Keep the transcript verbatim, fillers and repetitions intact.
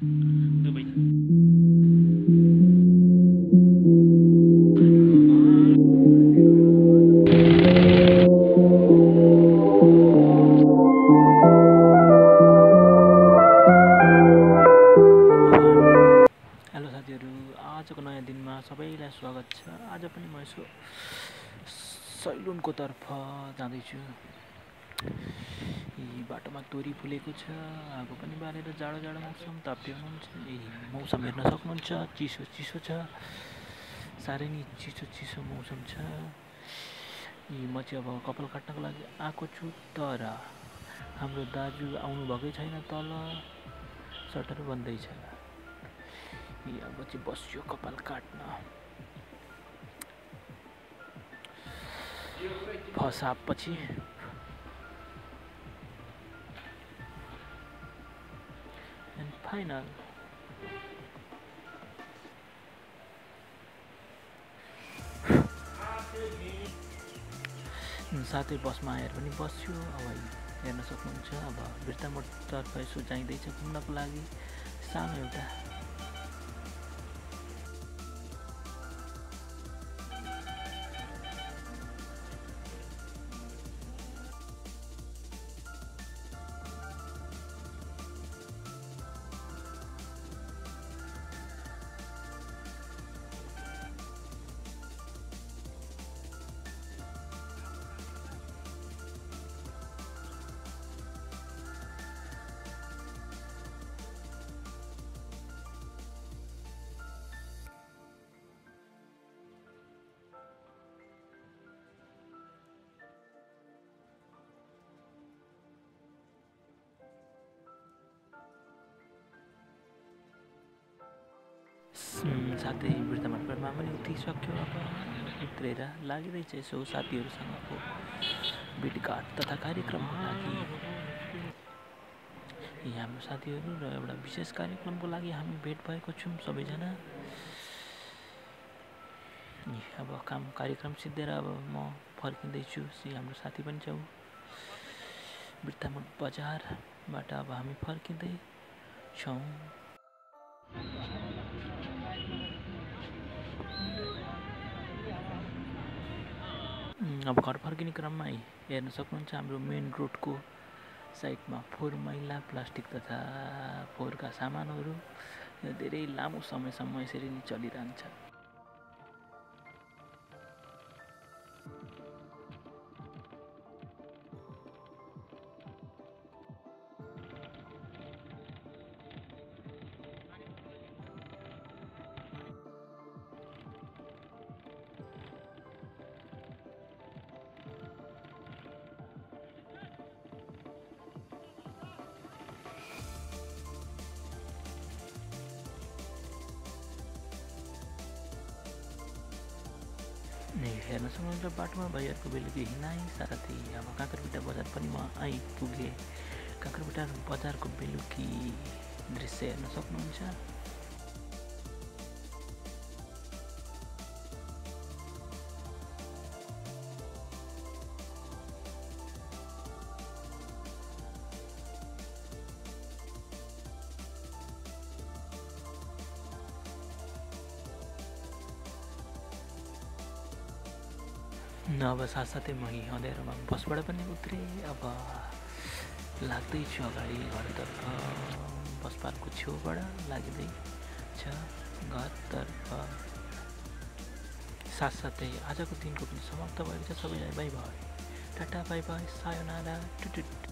Dubai hello साथीहरू, आजको नयाँ दिनमा सबैलाई स्वागत छ। आज पनि म यसो सैलुनको तर्फ जाँदैछु। यी बाटोमा तोरी फुलेको छ, आगो पनि बालेर जाडो जाडो मौसम ताप्यो हुनुहुन्छ। यही मौसम हेर्न सक्नुहुन्छ, चिसो चिसो छ, साह्रै नै चिसो चिसो मौसम छ। यी म चाहिँ अब कपाल काट्नको लागि आएको छु, तर हाम्रो दाजु आउनुभएकै छैन, तल सटर बन्दैछ। अब चाहिँ बस्यो कपाल काट्न। फसाप पछि एन्ड फाइनल साथै बसमा आएर पनि बस्यो। अब हेर्न सक्नुहुन्छ, अब बिर्तामोडतर्फ यसो जाँदैछ घुम्नको लागि। सानो एउटा साथै बिर्तामोडमा पनि उत्रिसक्यो। अब उत्रेर लागिरहेछ यसो साथीहरूसँगको भेटघाट तथा कार्यक्रमको लागि। यी हाम्रो साथीहरू र एउटा विशेष कार्यक्रमको लागि हामी भेट भएको छौँ सबैजना। अब काम कार्यक्रम सिद्धेर अब म फर्किँदैछु। हाम्रो साथी पनि छौँ बिर्तामोड बजारबाट। अब हामी फर्किँदैछौँ। अब घर फर्किने क्रममा हेर्न सक्नुहुन्छ, हाम्रो मेन रोडको साइडमा फोहोर मैला प्लास्टिक तथा फोहोरका सामानहरू धेरै लामो समयसम्म यसरी नै चलिरहन्छ। हेर्न सक्नुहुन्छ, बाटोमा भाइहरूको बेलुकी हिँडाइ साथै अब काँक्राबिटा बजार पनि म आइपुगेँ। काँक्राबिटा बजारको बेलुकी दृश्य हेर्न सक्नुहुन्छ। अब साथसाथै म अँध्यारोमा बसबाट पनि उत्रेँ। अब लाग्दैछु अगाडि घरतर्फ। बस पार्कको छेउबाट लाग्दैछ घरतर्फ। साथसाथै आजको दिनको पनि समाप्त भएको छ। सबैलाई बाई बाई, टाटा बाई बाई, सायोनारा, टुटुट।